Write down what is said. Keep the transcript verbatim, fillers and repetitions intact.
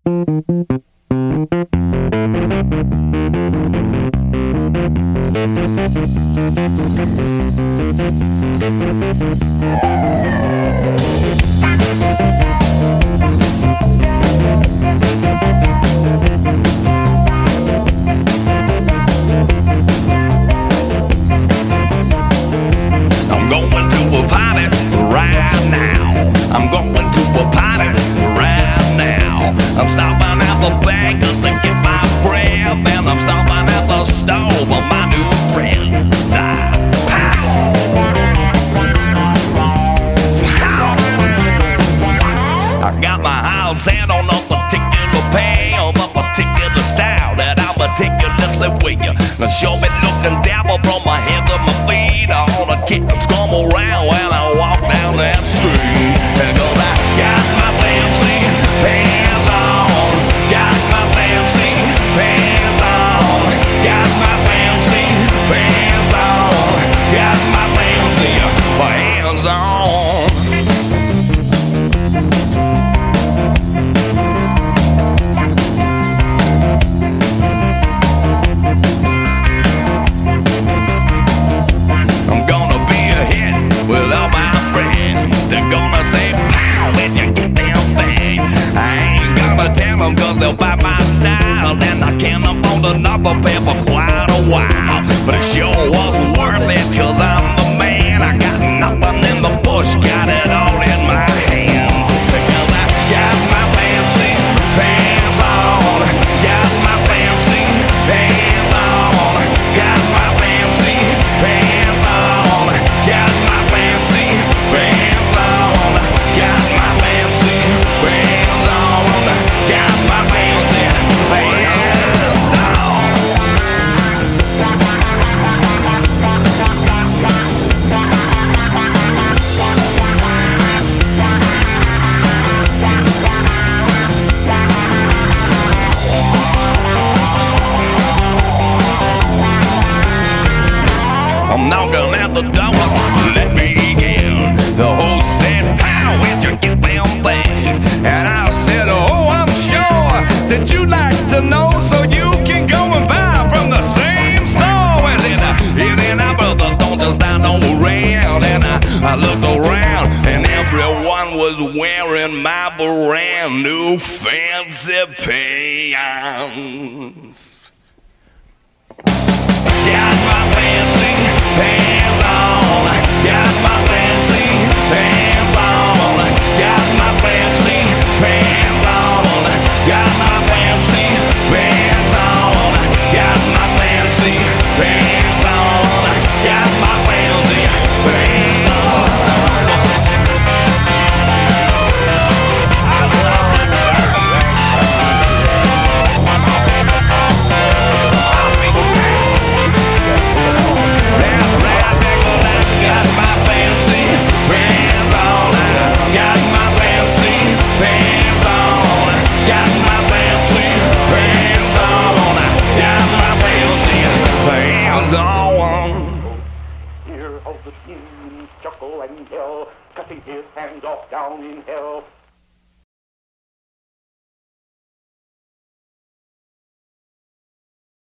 I'm going to a party right now. I'm stopping at the bank to get my breath, and I'm stopping at the store for my new friends. I, I got my house set on a particular pay of a particular style that I'm meticulously with you. Now show me looking devil from my head to my feet. All the kittens come around when I walk down that street. Cause I got my fancy pants on, got my fancy pants on, got my fancy pants on, got my fancy pants on. I'm gonna be a hit with all my friends. They're gonna say pow when you get them things. I ain't gonna tell them cause they'll buy my style, and I can't afford another pair for quite a while. But it sure was worth it cause I'm the man. I got nothing in the bush, got it all in my hands. Because I got my fancy pants on, got my fancy pants on, got my fancy pants on, got my fancy pants on, got my fancy pants on, got my fancy pants on. I'm knocking at the door, let me in. The host said, pow, where'd you get them things? And I said, oh, I'm sure that you'd like to know, so you can go and buy from the same store. Well, then, uh, yeah, then I, brother, don't just stand on around. And I, I looked around, and everyone was wearing my brand new fancy pants. Got my fancy pants on, got my fancy pants on, got my fancy pants on, got my fancy pants on, got my fancy pants on, got my fancy pants on. Hear how the demons chuckle and yell, cutting his hands off down in hell.